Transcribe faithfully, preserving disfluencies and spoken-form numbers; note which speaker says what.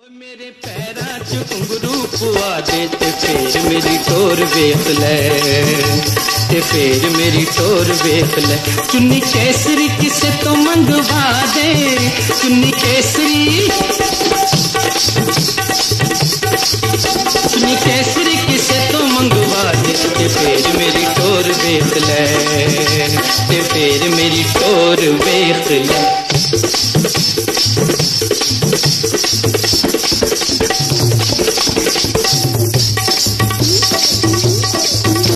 Speaker 1: मेरे पैरां च घुंघरू पुआ दे ते फेर मेरी टोर वेख ले, ते फेर मेरी टोर वेख ले। चुन्नी केसरी किसे तो मंगवा दे, चुन्नी केसरी चुन्नी केसरी किसे तो मंगवा दे, ते फेर मेरी टोर वेख ले, ते फेर मेरी टोर वेख ले।